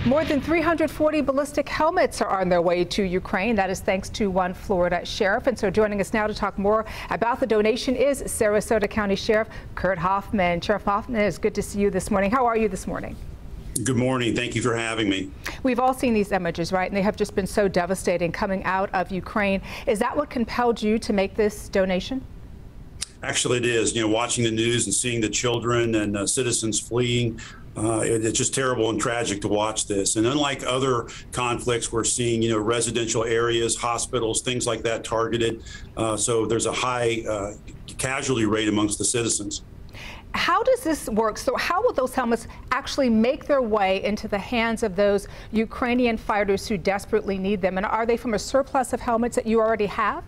More than 340 ballistic helmets are on their way to Ukraine. That is thanks to one Florida sheriff. And so joining us now to talk more about the donation is Sarasota County Sheriff Kurt Hoffman. Sheriff Hoffman, it's good to see you this morning. How are you this morning? Good morning. Thank you for having me. We've all seen these images, right? And they have just been so devastating coming out of Ukraine. Is that what compelled you to make this donation? Actually, it is. Watching the news and seeing the children and citizens fleeing, it's just terrible and tragic to watch this. And unlike other conflicts, we're seeing, residential areas, hospitals, things like that targeted. So there's a high casualty rate amongst the citizens. How does this work? So how will those helmets actually make their way into the hands of those Ukrainian fighters who desperately need them? And are they from a surplus of helmets that you already have?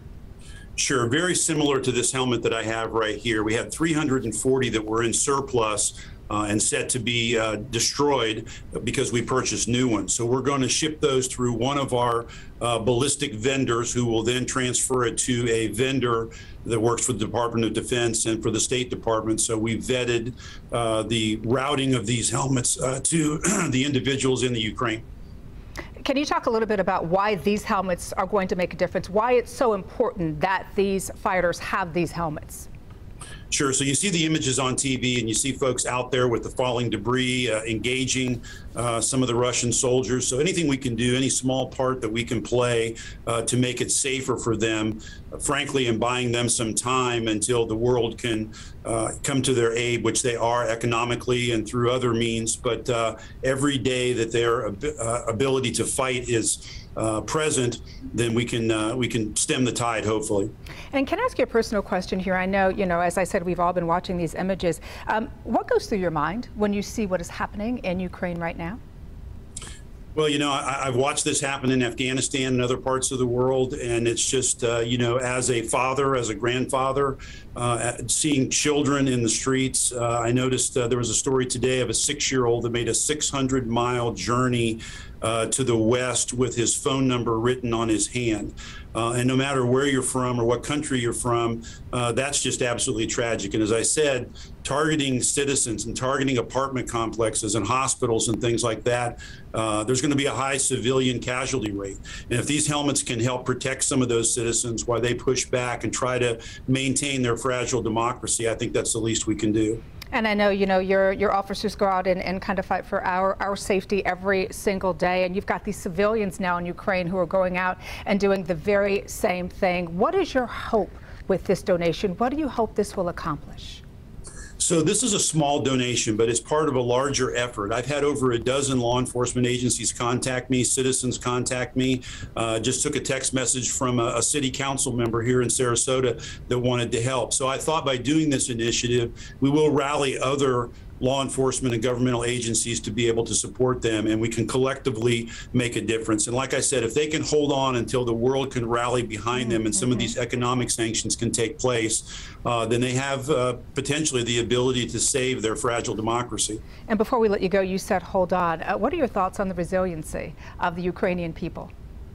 Sure. Very similar to this helmet that I have right here. We had 340 that were in surplus and set to be destroyed because we purchased new ones. So we're going to ship those through one of our ballistic vendors, who will then transfer it to a vendor that works for the Department of Defense and for the State Department. So we vetted the routing of these helmets to the individuals in the Ukraine. Can you talk a little bit about why these helmets are going to make a difference? Why it's so important that these fighters have these helmets? Sure. So you see the images on TV and you see folks out there with the falling debris, engaging some of the Russian soldiers. So anything we can do, any small part that we can play to make it safer for them, frankly, and buying them some time until the world can come to their aid, which they are economically and through other means. But every day that their ability to fight is present, then we can stem the tide, hopefully. And can I ask you a personal question here? I know, as I said, we've all been watching these images. What goes through your mind when you see what is happening in Ukraine right now? Well, I've watched this happen in Afghanistan and other parts of the world, and it's just, as a father, as a grandfather, seeing children in the streets. I noticed there was a story today of a 6-year-old that made a 600-mile journey to the West with his phone number written on his hand. And no matter where you're from or what country you're from, that's just absolutely tragic. And as I said, targeting citizens and targeting apartment complexes and hospitals and things like that, there's going to be a high civilian casualty rate. And if these helmets can help protect some of those citizens while they push back and try to maintain their fragile democracy, I think that's the least we can do. And I know, your officers go out and kind of fight for our safety every single day. And you've got these civilians now in Ukraine who are going out and doing the very same thing. What is your hope with this donation? What do you hope this will accomplish? So this is a small donation, but it's part of a larger effort. I've had over a dozen law enforcement agencies contact me, citizens contact me. Just took a text message from a city council member here in Sarasota that wanted to help. So I thought by doing this initiative, we will rally other law enforcement and governmental agencies to be able to support them, and we can collectively make a difference. And like I said, if they can hold on until the world can rally behind them and some of these economic sanctions can take place, then they have potentially the ability to save their fragile democracy. And before we let you go, you said hold on. What are your thoughts on the resiliency of the Ukrainian people?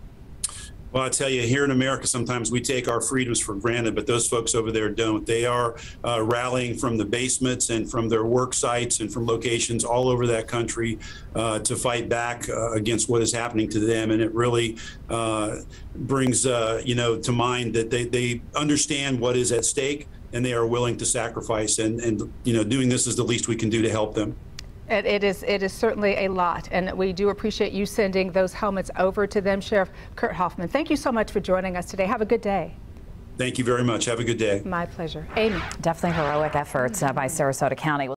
Well, I tell you, here in America, sometimes we take our freedoms for granted, but those folks over there don't. They are rallying from the basements and from their work sites and from locations all over that country to fight back against what is happening to them. And it really brings, to mind that they understand what is at stake and they are willing to sacrifice. And doing this is the least we can do to help them. It is certainly a lot, and we do appreciate you sending those helmets over to them. Sheriff Kurt Hoffman, thank you so much for joining us today. Have a good day. Thank you very much. Have a good day. My pleasure. Amy. Definitely heroic efforts by Sarasota County.